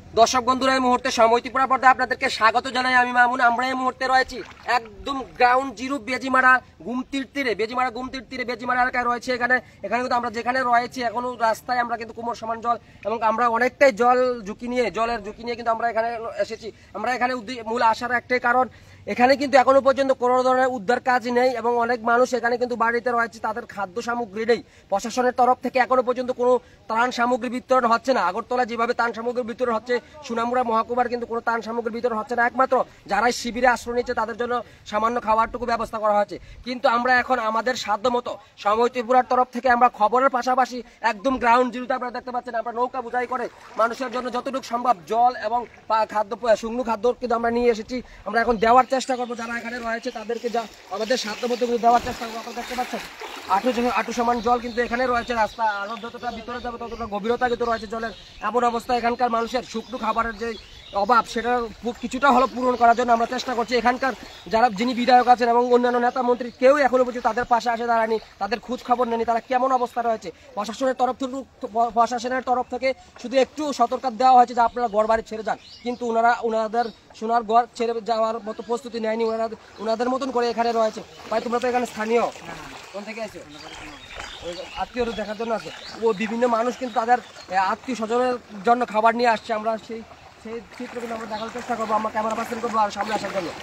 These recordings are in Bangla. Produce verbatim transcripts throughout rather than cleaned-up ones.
দর্শক বন্ধুরা, এই মুহূর্তে সময় ত্রিপুরা পর্দায় আপনাদেরকে স্বাগত জানাই। আমি মামুন। আমরা এই মুহূর্তে রয়েছি একদম গ্রাউন্ড জিরো বেজিমারা গুমতির তীরে, বেজিমারা গুমতির তীরে বেজিমারা এলাকায় রয়েছে। এখানে এখানে কিন্তু আমরা যেখানে রয়েছি এখনো রাস্তায় আমরা কিন্তু কোমর সমান জল, এবং আমরা অনেকটাই জল ঝুঁকি নিয়ে জলের ঝুঁকি নিয়ে কিন্তু আমরা এখানে এসেছি। আমরা এখানে মূল আসার একটাই কারণ, এখানে কিন্তু এখনো পর্যন্ত কোনো ধরনের উদ্ধার কাজ নেই, এবং অনেক মানুষ এখানে কিন্তু বাড়িতে রয়েছে, তাদের খাদ্য সামগ্রী নেই। প্রশাসনের তরফ থেকে এখনো পর্যন্ত কোনো ত্রাণ সামগ্রী বিতরণ হচ্ছে না। আগরতলা যেভাবে ত্রাণ সামগ্রী বিতরণ হচ্ছে, সুনামুড়া মহকুমার কিন্তু কোনো ত্রাণ সামগ্রী বিতরণ হচ্ছে না। একমাত্র যারাই শিবিরে আশ্রয় নিচ্ছে তাদের জন্য সামান্য খাবারটুকু ব্যবস্থা করা হয়েছে। কিন্তু আমরা এখন আমাদের সাধ্য মতো সময় ত্রিপুরার তরফ থেকে আমরা খবরের পাশাপাশি একদম গ্রাউন্ড জিরোতে আপনারা দেখতে পাচ্ছেন, আমরা নৌকা বোঝাই করে মানুষের জন্য যতটুকু সম্ভব জল এবং খাদ্য শুকনো খাদ্য কিন্তু আমরা নিয়ে এসেছি। আমরা এখন দেওয়ার চেষ্টা করবো যারা এখানে রয়েছে তাদেরকে, যা আমাদের সাধ্য মতো দেওয়ার চেষ্টা করবো। আপনারা দেখতে পাচ্ছেন আঠু আঠু সমান জল কিন্তু এখানে রয়েছে। রাস্তা আরো যতটা ভিতরে যাবে ততটা গভীরতা কিন্তু রয়েছে জলের। এমন অবস্থা এখানকার মানুষের শুকনো খাবারের যে অভাব, সেটা কিছুটা হলো পূরণ করার জন্য আমরা চেষ্টা করছি। এখানকার যারা যিনি বিধায়ক আছেন এবং অন্যান্য নেতা মন্ত্রী কেউ এখনো পর্যন্ত তাদের পাশে আসে দাঁড়ায়নি, তাদের খোঁজ খবর নেয়নি তারা কেমন অবস্থা রয়েছে। প্রশাসনের তরফ থেকে প্রশাসনের তরফ থেকে শুধু একটু সতর্কতা দেওয়া হয়েছে যে আপনারা ঘর বাড়ি ছেড়ে যান, কিন্তু ওনারা ওনাদের সোনার ঘর ছেড়ে যাওয়ার মতো প্রস্তুতি নেয়নি। ওনারা ওনাদের মতন করে এখানে রয়েছে। ভাই তোমরা তো এখানে স্থানীয়, কোন থেকে এসে আত্মীয় দেখার জন্য আছে, ও বিভিন্ন মানুষ কিন্তু তাদের আত্মীয় স্বজনের জন্য খাবার নিয়ে আসছে। আমরা সেই সেই চিত্র কিন্তু আমরা দেখার চেষ্টা করবো, আমরা ক্যামেরা পার্সন করবো আর সামনে আসার জন্য।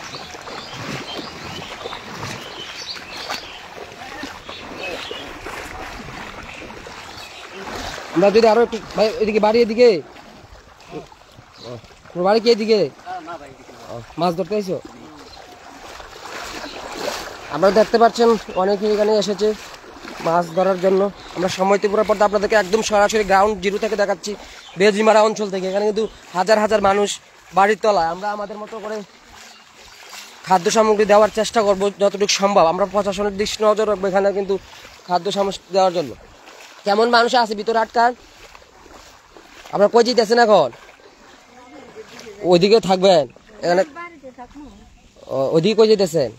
আমরা যদি আরো একটু ভাই এদিকে বাড়ি, এদিকে বাড়ি কি এদিকে মাছ ধরতে এসো? আপনারা দেখতে পাচ্ছেন অনেকে এখানে এসেছে মাছ ধরার জন্য। আমরা সময় ত্রিপুরা পর্দা আপনাদেরকে একদম সরাসরি গ্রাউন্ড জিরো থেকে দেখাচ্ছি, বেজিমারা অঞ্চল থেকে। এখানে কিন্তু হাজার হাজার মানুষ বাড়ির তলায়। আমরা আমাদের মতো করে খাদ্য সামগ্রী দেওয়ার চেষ্টা করব যতটুকু সম্ভব। আমরা প্রশাসনের দৃষ্টি নজর রাখবো এখানে কিন্তু খাদ্য সামগ্রী দেওয়ার জন্য। কেমন মানুষ আছে ভিতরে আটকান? আপনারা কই যেতেছেন এখন? ওইদিকে থাকবেন এখানে? ওইদিকে কই যেতেছেন?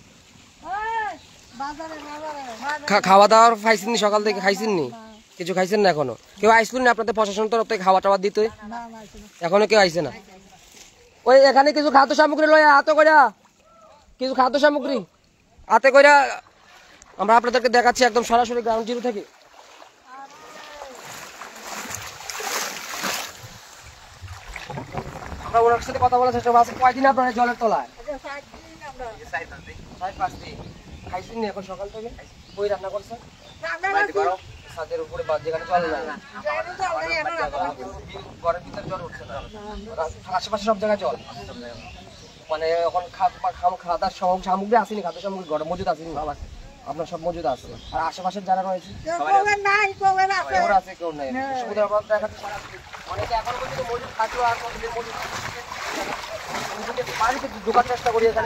খাওয়া দাওয়ার খাইছেন নি? সকাল থেকে খাইছেন নি? কিছু খাইছেন না এখনো? কেউ আইসলেন না আপনাদের প্রশাসন তরফ থেকে খাওয়া টাওয়া দিতে? এখনো কেউ আইসে না। ওই এখানে কিছু খাদ্য সামগ্রী লয় হাতে কইরা, কিছু খাদ্য সামগ্রী হাতে কইরা আমরা আপনাদেরকে দেখাচ্ছি একদম সরাসরি গ্রাউন্ড জিরো থেকে। আমরা ওনার সাথে কথা বলার চেষ্টা করছি। কয়দিন আপনারা জলের তলায়? খাইছেন নি এখন সকাল থেকে? বই রান্না করছেন? ছাদের উপরে যেখানে জল না, ঘরের ভিতরে জল উঠছে না, আশেপাশে সব জায়গায় জল। মানে এখন খাদ্য সামগ্রী আসেনি, খাদ্য সামগ্রী ঘরে মজুদ আসেনি, আপনার সব মজুদ আছে। আর আশেপাশের যারা রয়েছে আছে, কেউ নেই। অনেকে এখন পর্যন্ত মজুদ থাকলো আর বাড়িতে ঢোকার চেষ্টা করি। এখানে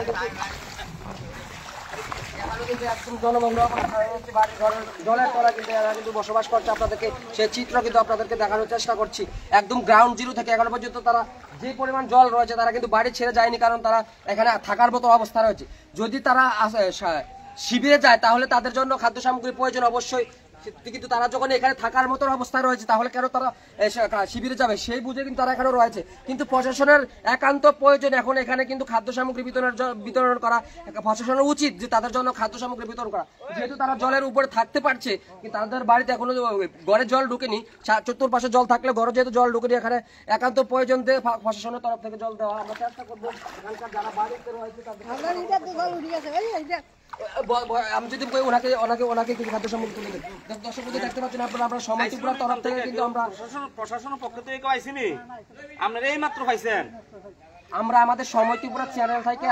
জলের তলা কিন্তু এরা কিন্তু বসবাস করছে। আপনাদেরকে সেই চিত্র কিন্তু আপনাদেরকে দেখানোর চেষ্টা করছি একদম গ্রাউন্ড জিরো থেকে। এখনো পর্যন্ত তারা যে পরিমাণ জল রয়েছে তারা কিন্তু বাড়ি ছেড়ে যায়নি, কারণ তারা এখানে থাকার মতো অবস্থা রয়েছে। যদি তারা শিবিরে যায় তাহলে তাদের জন্য খাদ্য সামগ্রীর প্রয়োজন অবশ্যই, কিন্তু তারা যখন এখানে থাকার মতো অবস্থা রয়েছে তাহলে কেন তারা শিবিরে যাবে সেই বুঝে কিন্তু তারা এখানে রয়েছে। কিন্তু প্রশাসনের একান্ত প্রয়োজন এখন এখানে কিন্তু খাদ্য সামগ্রী বিতরণ বিতরণ করা। প্রশাসনের উচিত যে তাদের জন্য খাদ্য সামগ্রী বিতরণ করা, যেহেতু তারা জলের উপরে থাকতে পারছে কিন্তু তাদের বাড়িতে এখনো ঘরে জল ঢুকেনি। চতুর্পাশে জল থাকলে ঘরে যেহেতু জল ঢুকেনি, এখানে একান্ত প্রয়োজন দিয়ে প্রশাসনের তরফ থেকে জল দেওয়া। আমরা চেষ্টা করবো এখানকার যারা বাড়িতে রয়েছে আমি যদি ওনাকে ওনাকে ওনাকে কিছু খাদ্য সামগ্রী তুলে দেন। দর্শক দেখতে পাচ্ছেন আপনারা, আমরা সময় ত্রিপুরার তরফ থেকে কিন্তু আমরা প্রশাসনের পক্ষ থেকে কেউ আইসিনি, আপনারা এই মাত্র পাইছেন। আমরা আমাদের সময় ত্রিপুরা চ্যানেল থেকে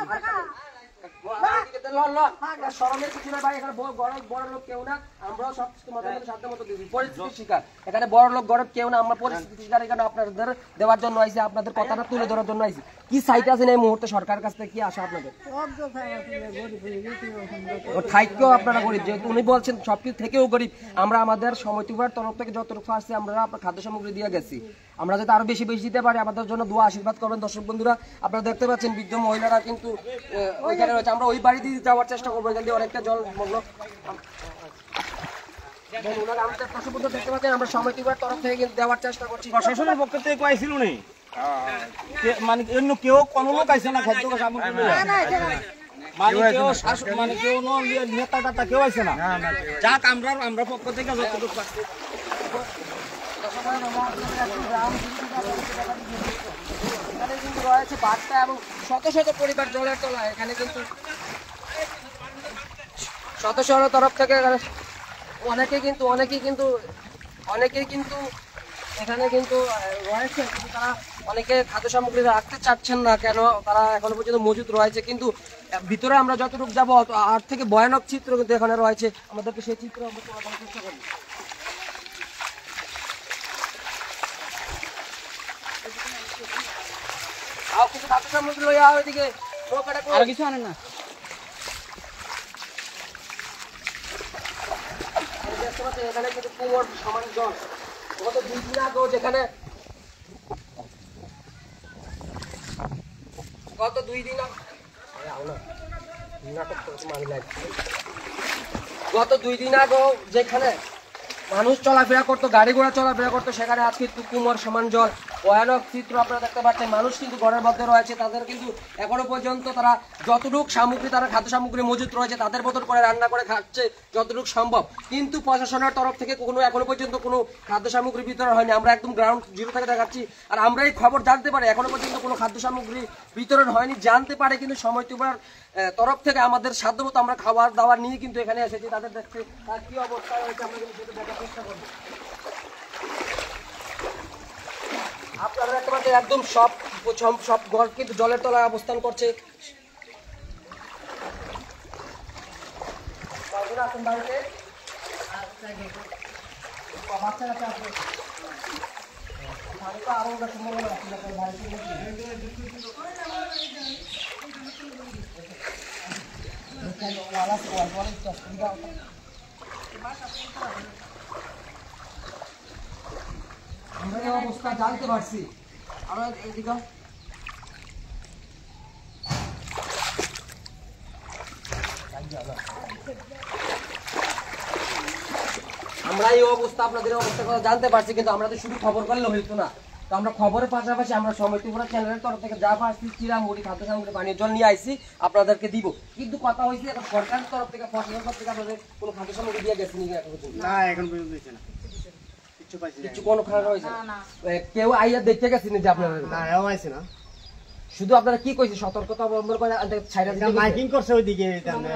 এখানে বড় লোক গরিব কেউ না, আমরা পরিস্থিতি শিকার এখানে আপনাদের দেওয়ার জন্য আইসি, আপনাদের কথাটা তুলে ধরার জন্য আইসি। কি চাইতে আছেন এই মুহূর্তে সরকার কাছ থেকে, কি আশা আপনাদের? থাইকেও আপনারা গরিব, যেহেতু উনি বলছেন সবকিছু থেকেও গরিব। আমরা আমাদের সময় ত্রিপুরার তরফ থেকে যতটুকু আসছে আমরা আপনার খাদ্য সামগ্রী দিয়ে গেছি। আমরা যাতে আরো বেশি বেশি দিতে পারি আমাদের জন্য দোয়া আশীর্বাদ করবেন। দর্শক বন্ধুরা আপনারা দেখতে পাচ্ছেন বৃদ্ধ মহিলারা কিন্তু ওইখানে রয়েছে। আমরা ওই বাড়ি দিয়ে যাওয়ার চেষ্টা করবো, এখান দিয়ে অনেকটা জল মগ্ন। এবং ওনারা আমাদের প্রশ্নপত্র দেখতে পাচ্ছেন আমরা সমিতির তরফ থেকে কিন্তু দেওয়ার চেষ্টা করছি। প্রশাসনের পক্ষ থেকে কেউ আইছিল নি? কে- মানে অন্য কেউ কোনো লোক আইছে না খাদ্য সামগ্রী লইয়া? মানে কেউ শাসক মানে কেউ ন নেতা টাতা কেউ আইছে না? যাক আমরা আমরা পক্ষ থেকে যতটুকু পাচ্ছি এখানে কিন্তু রয়েছে বার্তা এবং শত শত পরিবার জলের তলায়। এখানে কিন্তু শত শত তরফ থেকে অনেকে কিন্তু অনেকেই কিন্তু অনেকেই কিন্তু এখানে কিন্তু রয়েছে, কিন্তু তারা অনেকে খাদ্য সামগ্রী রাখতে চাচ্ছেন না। কেন? তারা এখনো পর্যন্ত মজুদ রয়েছে, কিন্তু ভিতরে আমরা যতটুকু যাবো আর থেকে ভয়ানক চিত্র কিন্তু এখানে রয়েছে। আমাদেরকে সেই চিত্র আমরা তুলে ধরার চেষ্টা করি। আর কিছু খাদ্য সামগ্রী লইয়া ওইদিকে আর কিছু আনেন না। দেখতে পাচ্ছেন এখানে কিন্তু কুয়োর সমান জল। গত দুই দিন আগেও যেখানে গত দুই দিন আগ- আরে আও না, নাটক করছি আমি লাইভ। গত দুই দিন আগেও যেখানে মানুষ চলাফেরা করতো, গাড়ি ঘোড়া চলাফেরা করতো, সেখানে আজকে কুমোর সমান জল। ভয়ানক চিত্র আপনারা দেখতে পাচ্ছেন। মানুষ কিন্তু ঘরের মধ্যে রয়েছে, তাদের কিন্তু এখনো পর্যন্ত তারা যতটুকু সামগ্রী, তারা খাদ্য সামগ্রী মজুত রয়েছে, তাদের মতন করে রান্না করে খাচ্ছে যতটুকু সম্ভব। কিন্তু প্রশাসনের তরফ থেকে কোনো এখনো পর্যন্ত কোনো খাদ্য সামগ্রী বিতরণ হয়নি। আমরা একদম গ্রাউন্ড জিরো থেকে দেখাচ্ছি। আর আমরা এই খবর জানতে পারি এখনো পর্যন্ত কোনো খাদ্য সামগ্রী বিতরণ হয়নি। জানতে পারে কিন্তু সময় তোমার তরফ থেকে আমাদের সাধ্যমতো আমরা খাবার দাবার নিয়ে কিন্তু এখানে এসেছি। তাদের দেখতে তার কি অবস্থা রয়েছে আমরা কিন্তু সেটা দেখার চেষ্টা করবো। আপনারা দেখতে পাচ্ছেন একদম সব সব- সব ঘর কিন্তু জলের তলায় অবস্থান করছে। কয়জন আছেন বাড়িতে? বাচ্চা কাচ্চা আছে? তাহলে তো আরো ওটা সম্ভাবনা আছে না, কারণ বাড়িতে নাকি? এখানে ওয়াল আছে, ওয়াল, ওয়াল একটু অসুবিধা হতো। আমরা এই অবস্থা জানতে পারছি। আমরা এইদিকে আমরা এই অবস্থা আপনাদের অবস্থা কথা জানতে পারছি, কিন্তু আমরা তো শুধু খবর করলে হইতো না। তো আমরা খবরের পাশাপাশি আমরা সমিতিপুরা চ্যানেলের তরফ থেকে যা পাচ্ছি চিরা মুড়ি খাদ্য সামগ্রী পানীয় জল নিয়ে আইছি আপনাদেরকে দিব। কিন্তু কথা হয়েছে এখন সরকারের তরফ থেকে প্রশাসনের তরফ থেকে আপনাদের কোনো খাদ্য সামগ্রী দিয়ে গেছে নাকি এখন পর্যন্ত? না এখন পর্যন্ত দিচ্ছে না, কিচ্ছু পাইছি না। কিছু কোনো খারাপ হয়েছে এ, কেউ আইয়া দেখতে গেছেন যে আপনারা? না এও আইছে না, শুধু আপনারা কি কইছে সতর্কতা অবলম্বন করে ছাইরা এটা মাইকিং করছে ওইদিকে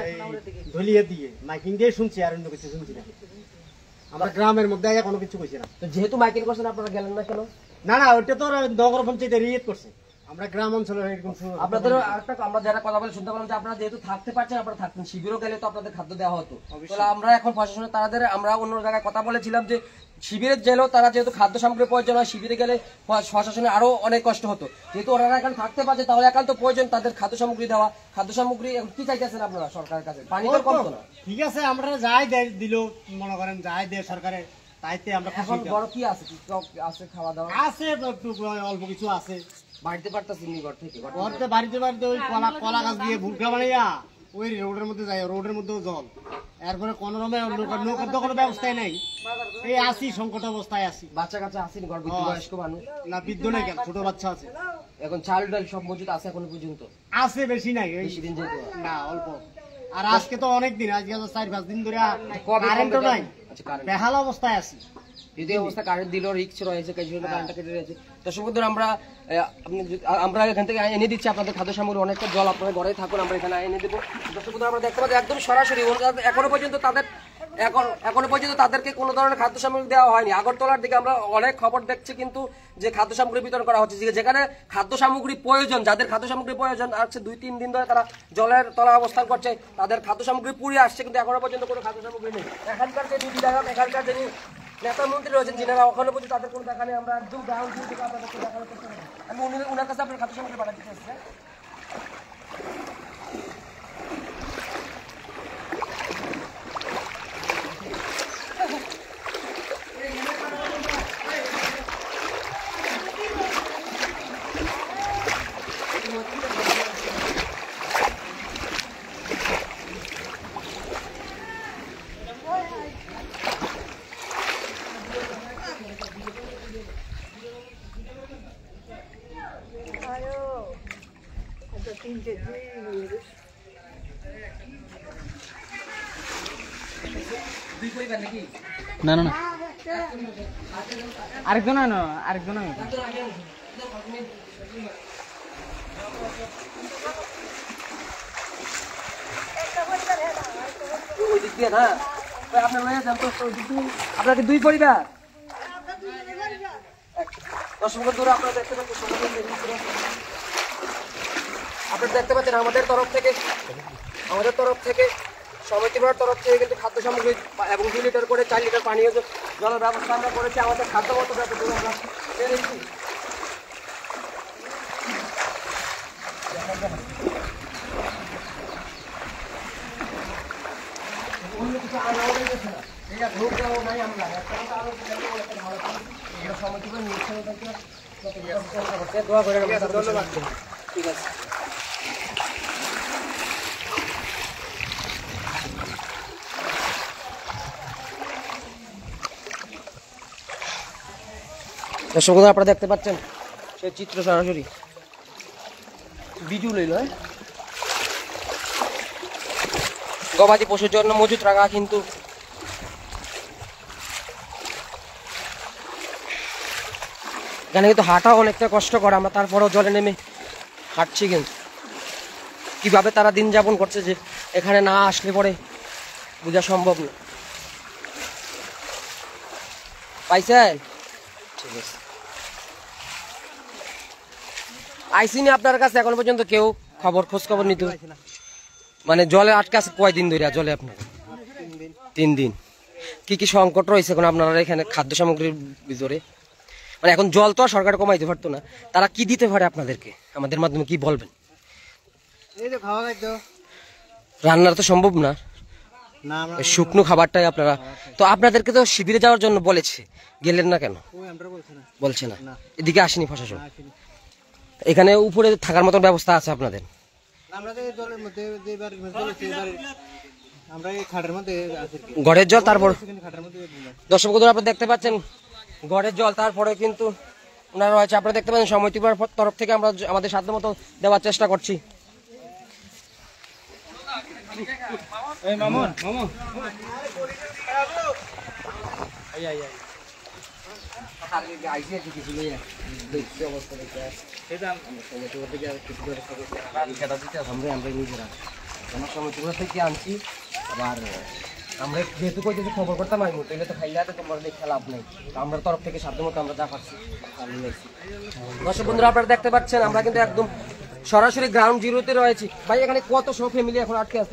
ধলিয়ার দিকে মাইকিং দিয়ে শুনছি, আর অন্য কিছু শুনছি না। আমরা গ্রামের মধ্যে আগে কোনো কিছু কইছি না। তো যেহেতু মাইকিং করছেন আপনারা গেলেন না কেন? না না ওইটা তো নগর পঞ্চায়েতের ইয়ে করছে, আমরা গ্রাম অঞ্চলের এরকম শুনো না। আপনাদের আরেকটা আমরা যারা কথা বলে শুনতে পেলাম যে আপনারা যেহেতু থাকতে পারছেন আপনারা থাকতেন, শিবিরও গেলে তো আপনাদের খাদ্য দেওয়া হতো। তাহলে আমরা এখন প্রশাসনের তাদের আমরা অন্য জায়গায় কথা বলেছিলাম যে শিবিরে গেলেও তারা যেহেতু খাদ্য সামগ্রী প্রয়োজন হয়, শিবিরে গেলে প্রশাসনের আরো অনেক কষ্ট হতো। যেহেতু ওনারা এখন থাকতে পারছে তাহলে একান্ত প্রয়োজন তাদের খাদ্য সামগ্রী দেওয়া। খাদ্য সামগ্রী এখন কি চাইতেছেন আপনারা সরকারের কাছে? পানি তো কম তো না। ঠিক আছে আমরা যাই দেয় দিল, মনে করেন যাই দেয় সরকারে, তাইতে আমরা এখন খুশি। বড় কি আছে? কি আছে খাওয়া দাওয়া? আছে একটু অল্প কিছু আছে। বাড়িতে পারতেছি নি ঘর থেকে? ঘর থেকে? ঘরতে বাড়িতে বাড়িতে ওই কলা কলা গাছ দিয়ে ভুট্টা বানাইয়া ওই রোডের মধ্যে যাই, রোডের মধ্যেও জল। এরপরে কোন রকমে নৌকার তো কোনো ব্যবস্থাই নাই, এই আসি সংকট অবস্থায় আসি। বাচ্চা কাচ্চা আসেনি ঘর? বৃদ্ধ বয়স্ক মানুষ? না বৃদ্ধ নাই, কেন ছোট বাচ্চা আছে। এখন চাল ডাল সব মজুদ আছে এখনো পর্যন্ত? আছে বেশি নাই, এই বেশি দিন যেহেতু না অল্প। আর আজকে তো অনেক দিন, আজকে তো চার পাঁচ দিন ধরে কবে কারেন্টও নাই, আচ্ছা কারেন্ট বেহাল অবস্থায় আছি। যদি অবস্থা কারেন্ট দিলেও রিক্স রয়েছে, কিছু কারেন্টটা কেটে রয়েছে। দর্শক বন্ধুরা আমরা আহ, আপনি যদি- আমরা এখান থেকে এনে দিচ্ছি আপনাদের খাদ্য সামগ্রী, অনেকটা জল আপনারা ঘরে থাকুন, আমরা এখানে এনে দেবো। দর্শক বন্ধুরা আমরা দেখতে পাচ্ছি একদম সরাসরি ওনারা এখনো পর্যন্ত তাদের এখন এখনো পর্যন্ত তাদেরকে কোনো ধরনের খাদ্য সামগ্রী দেওয়া হয়নি। আগরতলার দিকে আমরা অনেক খবর দেখছি কিন্তু যে খাদ্য সামগ্রী বিতরণ করা হচ্ছে, যে- যেখানে খাদ্য সামগ্রী প্রয়োজন, যাদের খাদ্য সামগ্রী প্রয়োজন আছে দুই তিন দিন ধরে তারা জলের তলায় অবস্থান করছে, তাদের খাদ্য সামগ্রী পুড়িয়ে আসছে, কিন্তু এখনো পর্যন্ত কোনো খাদ্য সামগ্রী নেই। এখানকার যে ডিউটি জায়গা, এখানকার যিনি নেতা মন্ত্রী রয়েছেন যিনারা ওখানে পর্যন্ত তাদের কোনো দেখা নেই। আমরা একদম গ্রাউন্ড জিরো থেকে আপনাদেরকে দেখানোর চেষ্টা করি। আমি উনি ওনার কাছে আপনার খাদ্য সামগ্রী পাঠাতে চাইছি। দুই পরিবার নাকি? না না না আরেকজন না আরেকজন ওই দিক দিয়ে না ভাই, আপনার লয়ে যান তো ওই দিক দিয়ে। আপনার কি দুই পরিবার? দর্শক বন্ধুরা, আপনারা দেখতে পাচ্ছেন আপনারা দেখতে পাচ্ছেন আমাদের তরফ থেকে আমাদের তরফ থেকে সমিতির তরফ থেকে কিন্তু খাদ্য সামগ্রী এবং দুই লিটার করে চার লিটার পানীয় জলের ব্যবস্থা আমরা করেছি। আমাদের খাদ্য মতো যতটুকু আমরা পেরেছি। অন্য কিছু আনা হয়ে গেছে না, এটা ঢোক দেওয়া নাই আমরা আরো সমিতি করে নিচ্ছে দোয়া করে ধন্যবাদ। ঠিক আছে। দর্শক বন্ধুরা, আপনারা দেখতে পাচ্ছেন সেই চিত্র সরাসরি বিজু লইল। গবাদি পশুর জন্য মজুত রাখা, কিন্তু এখানে কিন্তু হাঁটাও অনেকটা কষ্ট করে। আমরা তারপরেও জলে নেমে হাঁটছি, কিন্তু কিভাবে তারা দিন যাপন করছে যে এখানে না আসলে পরে বোঝা সম্ভব না। পাইছেন? ঠিক আছে। আইসিনি আপনার কাছে এখন পর্যন্ত কেউ খবর খোঁজ খবর নিতে? মানে জলে আটকে আছে কয়দিন ধরে জলে আপনার? তিন দিন। কি কি সংকট রয়েছে এখন আপনারা এখানে খাদ্য সামগ্রীর ভিতরে? মানে এখন জল তো আর সরকার কমাইতে পারতো না, তারা কি দিতে পারে আপনাদেরকে? আমাদের মাধ্যমে কি বলবেন? রান্নার তো সম্ভব না, শুকনো খাবারটাই আপনারা তো। আপনাদেরকে তো শিবিরে যাওয়ার জন্য বলেছে, গেলেন না কেন? বলছে না, এদিকে আসেনি প্রশাসন? এখানে উপরে থাকার মতো ব্যবস্থা আছে আপনাদের? ঘরের জল, তারপর দর্শক বন্ধুরা আপনারা দেখতে পাচ্ছেন ঘরের জল, তারপরে কিন্তু ওনারা রয়েছে। আপনারা দেখতে পাচ্ছেন সমিতির তরফ থেকে আমরা আমাদের সাধ্য মতো দেওয়ার চেষ্টা করছি। সমিতিগুলো থেকে আনছি, আবার আমরা যেহেতু কইতেছি খবর করতাম আমি তাহলে তো খাইলে তো তোমার দেখে লাভ নেই। আমরা তরফ থেকে সাধ্য মতো আমরা যা পারছি। দর্শক বন্ধুরা, আপনারা দেখতে পাচ্ছেন আমরা কিন্তু একদম সরাসরি গ্রাউন্ড জিরোতে রয়েছি। ভাই, এখানে কত সব ফ্যামিলি এখন আটকে আছে?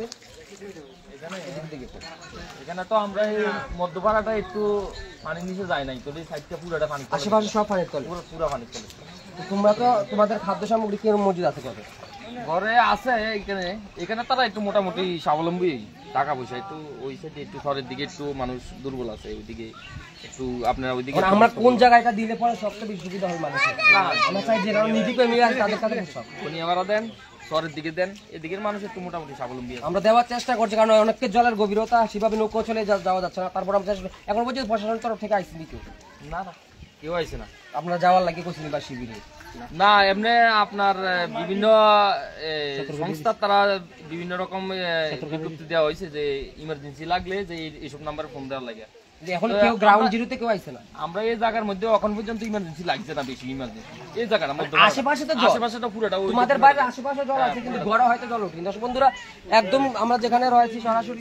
এখানে তো আমরা এই মধ্যপাড়াটা একটু পানির নিচে যায় নাই, তো এই সাইডটা পুরোটা পানি, আশেপাশে সব পানির তলে, পুরো পুরো পানির তলে। তোমরা তো তোমাদের খাদ্য সামগ্রী কিরকম মজুদ আছে কত? ঘরে আছে এখানে এখানে তারা একটু মোটামুটি স্বাবলম্বী, টাকা পয়সা একটু ওই সাইডে একটু শহরের দিকে একটু মানুষ দুর্বল আছে, ওইদিকে একটু আপনারা ওইদিকে। আমরা কোন জায়গাটা দিলে পরে সবচেয়ে বেশি সুবিধা হয় মানুষের? না, আমরা চাই যে কারণ নিজে করে মিলে তাদের কাছে সব কোনি আবার দেন, শহরের দিকে দেন, এদিকের মানুষ একটু মোটামুটি স্বাবলম্বী আছে। আমরা দেওয়ার চেষ্টা করছি, কারণ অনেককে জলের গভীরতা সেভাবে নৌকো চলে যাওয়া যাচ্ছে না। তারপর আমরা এখন পর্যন্ত প্রশাসনের তরফ থেকে আইসি কেউ? না না, কেউ আইছে না। আপনারা যাওয়ার লাগে কোচিং বা শিবিরে? না, এমনি আপনার বিভিন্ন সংস্থা তারা বিভিন্ন রকম বিজ্ঞপ্তি দেওয়া হয়েছে যে ইমার্জেন্সি লাগলে যে এইসব নাম্বারে ফোন দেওয়ার লাগে। এখন কেউ গ্রাউন্ড জিরোতে কেউ আইছে না। আমরা এই জায়গার মধ্যে এখন পর্যন্ত ইমার্জেন্সি লাগছে না, বেশি ইমার্জেন্সি এই জায়গার মধ্যে। আশেপাশে তো জল, আশেপাশে তো পুরোটা তোমাদের বাইরে আশেপাশে জল আছে, কিন্তু ঘরে হয়তো জল ওঠেনি। দর্শক বন্ধুরা, একদম আমরা যেখানে রয়েছি সরাসরি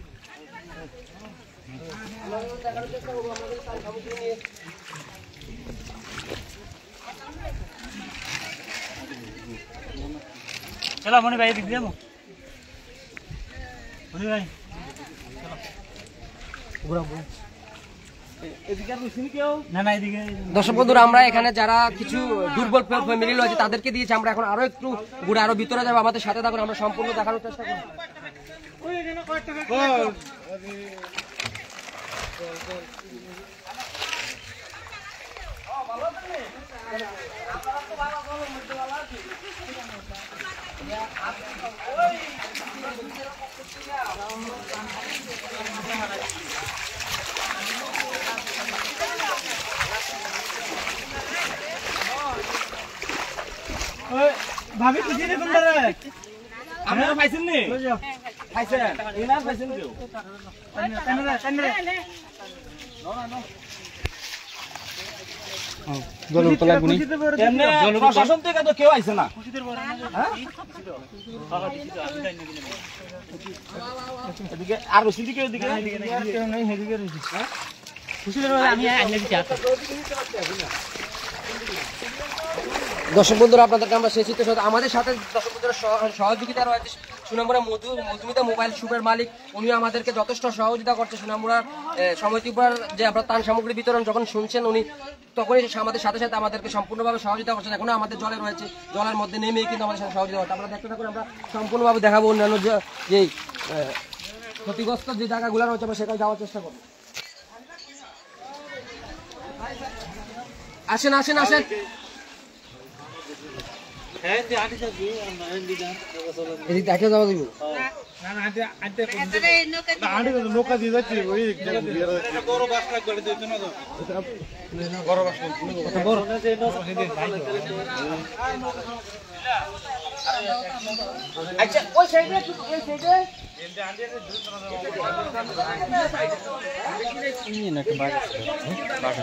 চলো মনি ভাই দিদি যাবো। মনি ভাই দর্শক বন্ধুরা, আমরা এখানে যারা কিছু দুর্বল ফ্যামিলি রয়েছে তাদেরকে দিয়েছি। আমরা এখন আরো একটু ঘুরে আরো ভিতরে যাবো, আমাদের সাথে থাকুন, আমরা সম্পূর্ণ দেখানোর চেষ্টা করব। ভাবি খুঁজে দেখুন রে আপনারা পাইছেন নি পাইছেন এনা পাইছেন কেউ জল তো লাগবনি এমনি প্রশাসন থেকে তো কেউ আইছে না এদিকে আর রশিদ কেউ এদিকে কেউ নাই এদিকে রশিদ হ্যাঁ খুশিদের বলে আমি আইলে দিতে আসি দর্শক বন্ধুরা আপনাদেরকে আমরা সেই চিত্র সাথে আমাদের সাথে দর্শক বন্ধুরা সহ- সহযোগিতা রয়েছে সুনামুড়া মধু মধুমিতা মোবাইল শপের মালিক, উনি আমাদেরকে যথেষ্ট সহযোগিতা করছে। সুনামুড়ার সমিতিপুরার যে আমরা ত্রাণ সামগ্রী বিতরণ যখন শুনছেন উনি তখনই আমাদের সাথে সাথে আমাদেরকে সম্পূর্ণভাবে সহযোগিতা করছেন। এখনো আমাদের জলে রয়েছে, জলের মধ্যে নেমে কিন্তু আমাদের সাথে সহযোগিতা করছে। আমরা দেখতে থাকুন, আমরা সম্পূর্ণভাবে দেখাবো অন্যান্য যে যেই আহ, ক্ষতিগ্রস্ত যে জায়গাগুলো রয়েছে আমরা সেখানে যাওয়ার চেষ্টা করবো। আসেন আসেন আসেন এদিক দেখে যাওয়া দিব। নৌকা দিয়ে যাচ্ছি ওই আচ্ছা ওই সাইডে একটু এই সাইডে এই না একটা বাড়ি বাসা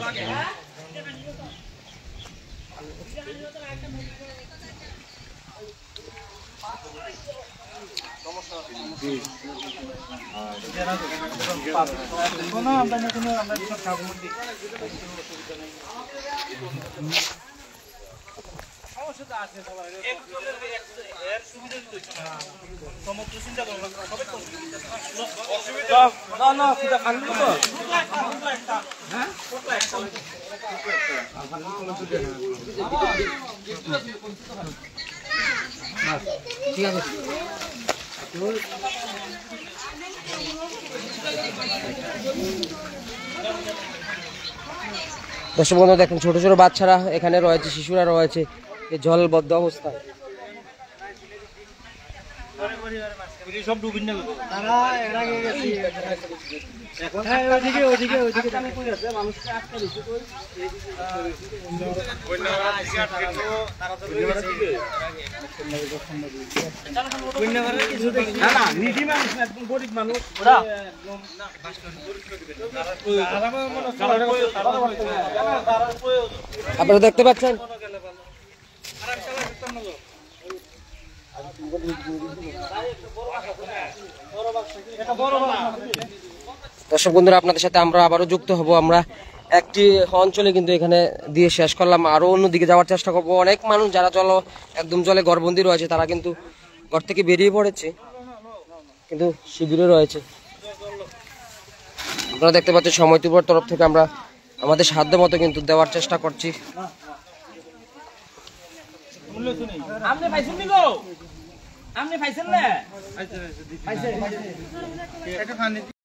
না না সেটা কান্দি তো ঠিক আছে। দর্শক বন্ধু দেখেন ছোট ছোট বাচ্চারা এখানে রয়েছে, শিশুরা রয়েছে এই জলবদ্ধ অবস্থায়। সব ডুবিন না তারা এর আগে গেছি হ্যাঁ ওইদিকে ওইদিকে ওইদিকে কই আছে মানুষকে আটকে দিছে কই না না নিধি মানুষ না, একদম গরিব মানুষ ওরা আপনারা দেখতে পাচ্ছেন দর্শক বন্ধুরা আপনাদের সাথে আমরা আবারও যুক্ত হব। আমরা একটি অঞ্চলে কিন্তু এখানে দিয়ে শেষ করলাম, আরো অন্যদিকে যাওয়ার চেষ্টা করবো। অনেক মানুষ যারা জল একদম জলে ঘরবন্দি রয়েছে তারা কিন্তু ঘর থেকে বেরিয়ে পড়েছে, কিন্তু শিবিরে রয়েছে। আপনারা দেখতে পাচ্ছেন সমিতিপুর তরফ থেকে আমরা আমাদের সাধ্য মতো কিন্তু দেওয়ার চেষ্টা করছি। আপনি পাইছেন নি গো আপনি পাইছেন না